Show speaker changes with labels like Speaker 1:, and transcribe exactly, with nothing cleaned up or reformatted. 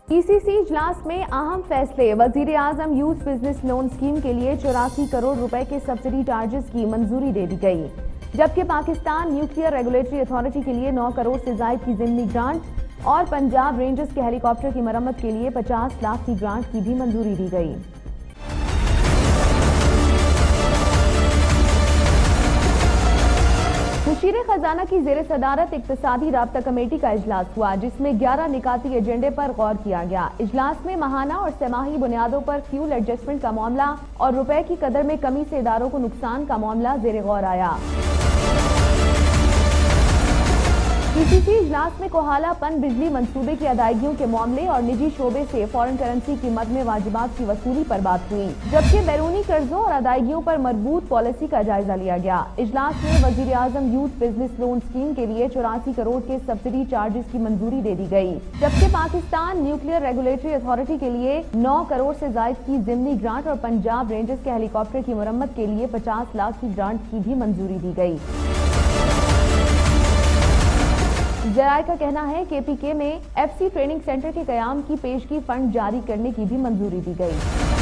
Speaker 1: پی سی سی اجلاس میں اہم فیصلے۔ وزیر اعظم یوتھ بزنس لون اسکیم کے لیے چوراسی کروڑ روپے کے سبسڈی چارجز کی منظوری دے دی گئی، جبکہ پاکستان نیوکلیئر ریگولیٹری اتھارٹی کے لیے نو کروڑ سے زائد کی ضمنی گرانٹ اور پنجاب رینجرز کے ہیلی کاپٹر کی مرمت کے لیے پچاس لاکھ کی گرانٹ کی بھی منظوری دی گئی۔ مشیر خزانہ کی زیر صدارت اقتصادی رابطہ کمیٹی کا اجلاس ہوا، جس میں گیارہ نکاتی ایجنڈے پر غور کیا گیا۔ اجلاس میں ماہانہ اور سہ ماہی بنیادوں پر فیول ایڈجسٹمنٹ کا معاملہ اور روپے کی قدر میں کمی سے اداروں کو نقصان کا معاملہ زیر غور آیا۔ پی سی سی اجلاس میں کوہالہ پن بجلی منصوبے کی ادائیگیوں کے معاملے اور نجی شعبے سے فارن کرنسی کی مد میں واجبات کی وصولی پر بات ہوئی، جبکہ بیرونی قرضوں اور ادائیگیوں پر مربوط پالیسی کا جائزہ لیا گیا۔ اجلاس میں وزیر اعظم یوتھ بزنس لون اسکیم کے لیے چوراسی کروڑ کے سبسڈی چارجز کی منظوری دے دی گئی، جبکہ پاکستان نیوکلیئر ریگولیٹری اتھارٹی کے لیے نو کروڑ سے زائد کی ضمنی گرانٹ اور پنجاب رینجرز کے ہیلی کاپٹر کی مرمت کے لیے پچاس لاکھ کی گرانٹ کی بھی منظوری دی گئی۔ ذرائع کا کہنا ہے کہ پی کے میں ایف سی ٹریننگ سینٹر کے قیام کی پیشگی فنڈ جاری کرنے کی بھی منظوری دی گئی۔